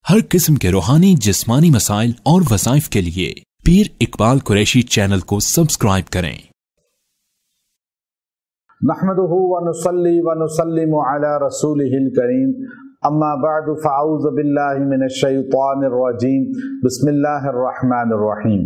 हर किस्म के रूहानी जिस्मानी मसाइल और वज़ाइफ के लिए पीर इकबाल कुरैशी चैनल को सब्सक्राइब करें। नहमदुहु व नुसल्ली व नुसल्लिमु अला रसूलिहिल करीम, अम्मा बअदु फ़अऊज़ु बिल्लाहि मिनश शैतानिर रजीम, बिस्मिल्लाहिर रहमानिर रहीम।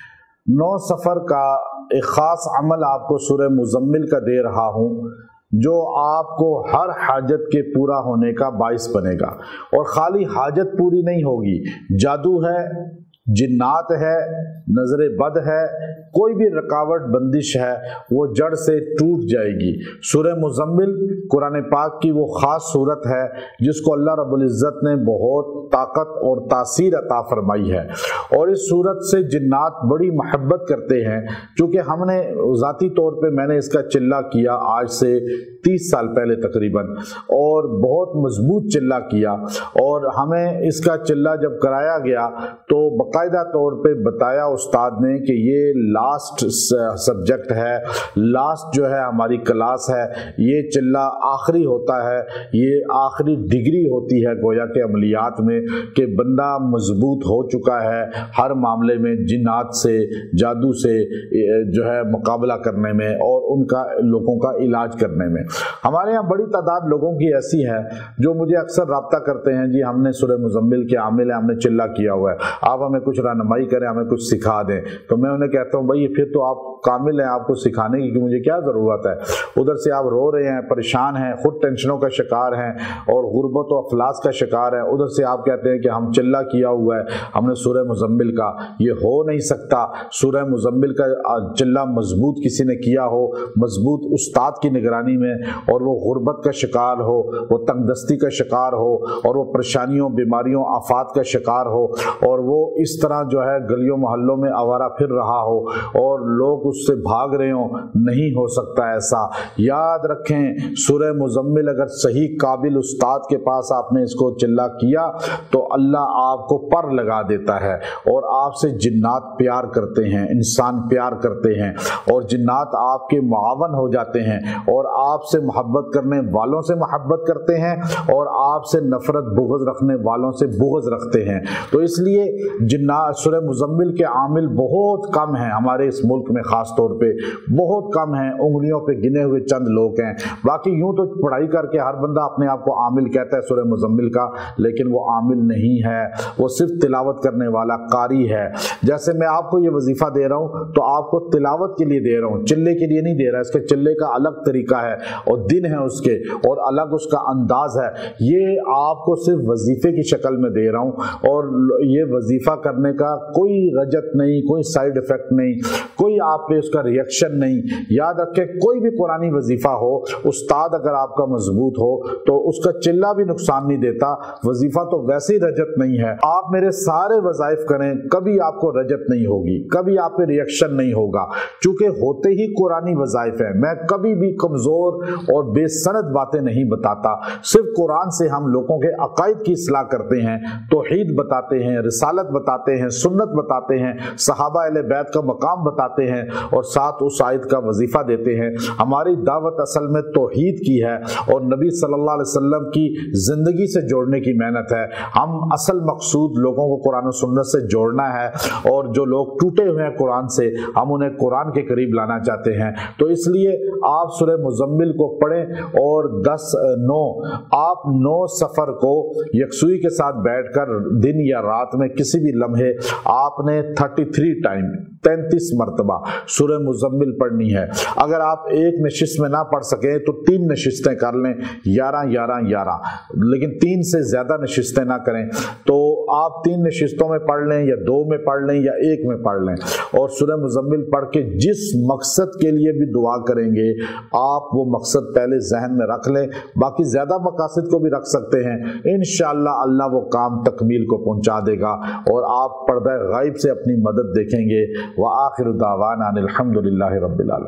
9 सफ़र का एक ख़ास अमल आपको सूरह मुज़म्मिल का दे रहा हूँ, जो आपको हर हाजत के पूरा होने का बाइस बनेगा। और खाली हाजत पूरी नहीं होगी, जादू है, जिन्नात है, नजर बद है, कोई भी रुकावट बंदिश है वो जड़ से टूट जाएगी। सूरह मुज़म्मिल कुरान पाक की वो ख़ास सूरत है जिसको अल्लाह रब्बुल इज़्ज़त ने बहुत ताकत और तासीर अता फरमाई है। और इस सूरत से जिन्नात बड़ी महब्बत करते हैं, क्योंकि हमने ज़ाती तौर पे मैंने इसका चिल्ला किया आज से 30 साल पहले तकरीबन, और बहुत मजबूत चिल्ला किया। और हमें इसका चिल्ला जब कराया गया तो बाकायदा तौर पे बताया उस्ताद ने कि ये लास्ट सब्जेक्ट है, लास्ट जो है हमारी क्लास है, ये चिल्ला आखिरी होता है, ये आखिरी डिग्री होती है गोया के अमलियात में, कि बंदा मजबूत हो चुका है हर मामले में, जिन्नात से, जादू से जो है मुकाबला करने में और उनका लोगों का इलाज करने में। हमारे यहाँ बड़ी तादाद लोगों की ऐसी है जो मुझे अक्सर राब्ता करते हैं, जी हमने सूरह मुज़म्मिल के आमिल है, हमने चिल्ला किया हुआ है, आप हमें कुछ रहनुमाई करें, हमें कुछ सिखा दें। तो मैं उन्हें कहता हूँ भाई फिर तो आप कामिल हैं, आपको सिखाने की मुझे क्या ज़रूरत है। उधर से आप रो रहे हैं, परेशान हैं, खुद टेंशनों का शिकार हैं और गुर्बत और अफलास का शिकार हैं, उधर से आप कहते हैं कि हम चिल्ला किया हुआ है हमने सूरह मुज़म्मिल का। ये हो नहीं सकता। सूरह मुज़म्मिल का चिल्ला मजबूत किसी ने किया हो, मजबूत उस्ताद की निगरानी में, और वो गुर्बत का शिकार हो, वो तंगदस्ती का शिकार हो, और वो परेशानियों, बीमारियों, आफात का शिकार हो, और वो इस तरह जो है गलियों मोहल्लों में आवारा फिर रहा हो और लोग उससे भाग रहे हो। नहीं हो सकता ऐसा। याद रखें, सूरह मुज़म्मिल अगर सही काबिल उस्ताद के पास आपने इसको चिल्ला किया तो अल्लाह आपको पर लगा देता है, और आपसे जिन्नात प्यार करते हैं, इंसान प्यार करते हैं, और जिन्नात आपके मुआवन हो जाते हैं, और आपसे मोहब्बत करने वालों से मोहब्बत करते हैं, और आपसे नफरत बुग़्ज़ रखने वालों से बुग़्ज़ रखते हैं। तो इसलिए जिन्नात सूरह मुज़म्मिल के आमिल बहुत कम हैं हमारे इस मुल्क में, ख़ास तौर पे बहुत कम हैं, उंगलियों पे गिने हुए चंद लोग हैं। बाकी यूं तो पढ़ाई करके हर बंदा अपने आप को आमिल कहता है सूरह मुज़म्मिल का, लेकिन वो आमिल नहीं है, वो सिर्फ तिलावत करने वाला कारी है। जैसे मैं आपको ये वजीफा दे रहा हूँ तो आपको तिलावत के लिए दे रहा हूँ, चिल्ले के लिए नहीं दे रहा। इसके चिल्ले का अलग तरीका है और दिन है उसके, और अलग उसका अंदाज है। ये आपको सिर्फ वजीफे की शक्ल में दे रहा हूँ, और ये वजीफा करने का कोई रजत नहीं, कोई साइड इफेक्ट नहीं, कोई आप पे उसका रिएक्शन नहीं। याद रखें, कोई भी कुरानी वजीफा हो, उस्ताद अगर आपका मजबूत हो तो उसका चिल्ला भी नुकसान नहीं देता। वजीफा तो वैसे ही रजत नहीं है। आप मेरे सारे वज़ाइफ करें, कभी आपको रजत नहीं होगी, कभी आप पे रिएक्शन नहीं होगा, चूंकि होते ही कुरानी वज़ाइफ है। मैं कभी भी कमजोर और बेसनद बातें नहीं बताता, सिर्फ कुरान से हम लोगों के अकायद की इस्लाह करते हैं, तौहीद बताते हैं, रिसालत बताते हैं, सुन्नत बताते हैं, सहाबा अहले बैत का मकाम बताते हैं, और साथ उस आयत का वजीफा देते हैं। हमारी दावत असल में तौहीद की है और नबी सल्लल्लाहु अलैहि वसल्लम की जिंदगी से जोड़ने की मेहनत है। हम असल मकसूद लोगों को कुरान और सुन्नत से जोड़ना है, और जो लोग टूटे हुए हैं कुरान से, हम उन्हें कुरान के करीब लाना चाहते हैं। तो इसलिए आप सूरह मुज़म्मिल को पढ़ें, और 10-9 आप 9 सफ़र को यकसुई के साथ बैठकर दिन या रात में किसी भी लम्हे आपने 33 टाइम 33 मरतबा सूरह मुज़म्मिल पढ़नी है। अगर आप एक नशिस्त में ना पढ़ सके तो 3 नशिस्तें कर लें, 11-11-11, लेकिन 3 से ज्यादा नशिस्तें ना करें। तो आप 3 नशिस्तों में पढ़ लें, या 2 में पढ़ लें, या 1 में पढ़ लें, और सूरह मुज़म्मिल पढ़ के जिस मकसद के लिए भी दुआ करेंगे आप वो मकसद पहले जहन में रख लें। बाकी ज्यादा मकासद को भी रख सकते हैं, इंशाअल्लाह अल्लाह वो काम तकमील को पहुंचा देगा, और आप पर्दा गायब से अपनी मदद देखेंगे। व आखिर दावाना अनिल हम्दुलिल्लाहि रब्बिल आलमीन।